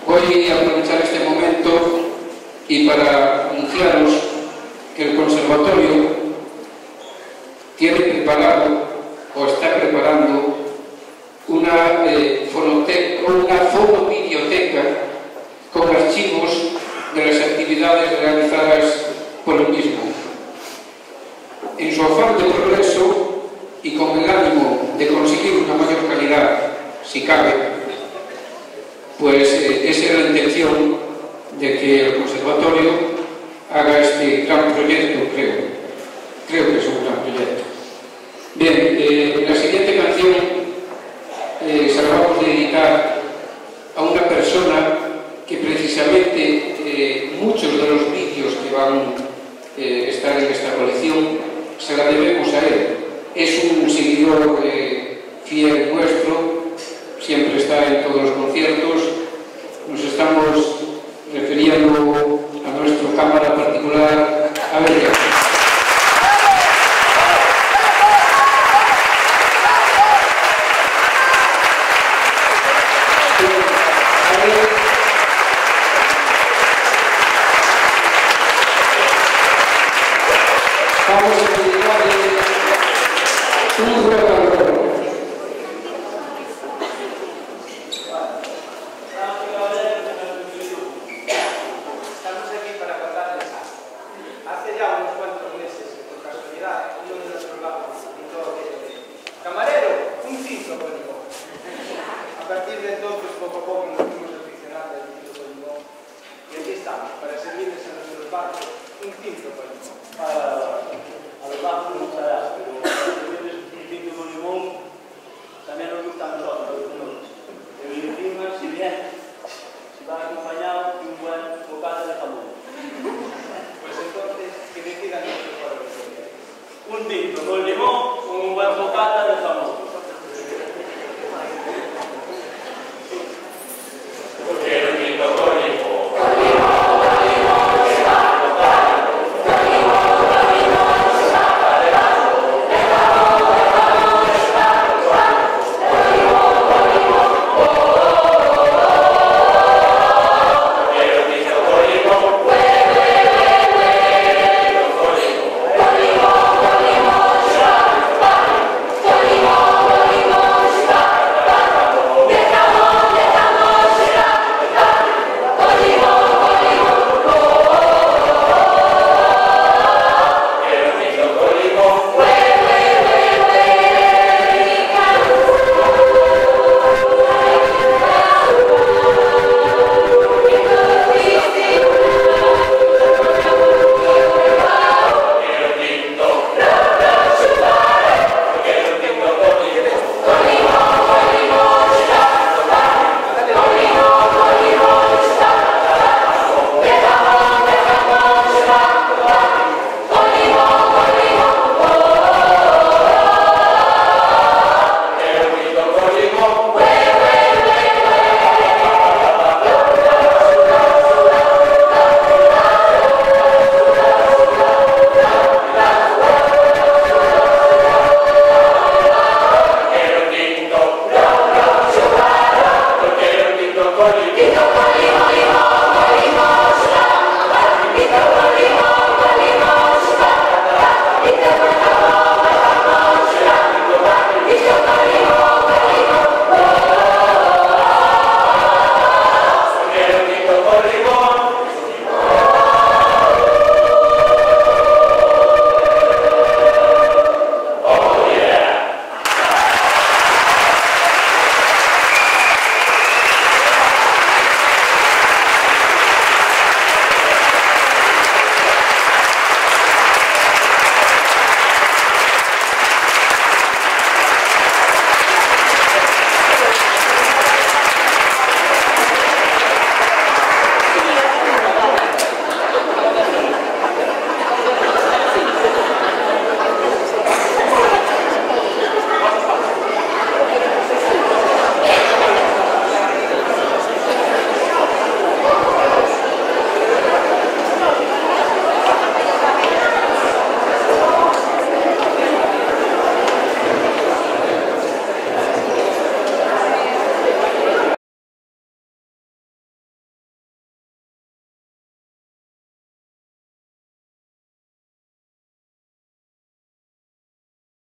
Voy a aprovechar este momento y para anunciaros que el Conservatorio tiene preparado o está preparando una fonobiblioteca con archivos de las actividades realizadas por el mismo. En su afán de progreso y con el ánimo de conseguir una mayor calidad, si cabe, pues esa era la intención de que el Conservatorio haga este gran proyecto, creo que es un gran proyecto. Bien, la siguiente canción se la vamos a dedicar a una persona que precisamente muchos de los vídeos que van a estar en esta colección se la debemos a él. Es un seguidor fiel nuestro, siempre está en todos los conciertos. Nos estamos refiriendo a nuestro cámara particular, a ver. Vamos a dedicarle un rock and roll. Estamos aquí para contarles hace ya unos cuantos meses, por casualidad, uno de nuestros vagos gritó aquello de camarero, un tinto con limón. A partir de entonces, poco a poco, nos fuimos aficionados al tinto con limón y aquí estamos, para servirles a nuestros vagos un tinto con limón. A los bancos no gustarás, pero servirles un tinto con limón también nos gusta a nosotros, de mi encima, si bien, si va acompañado de un buen bocata de jamón. Pues entonces, que decidan nuestros valores. Un tinto con limón con un buen bocata de jamón. Porque el tinto con limón. Tinto con limón.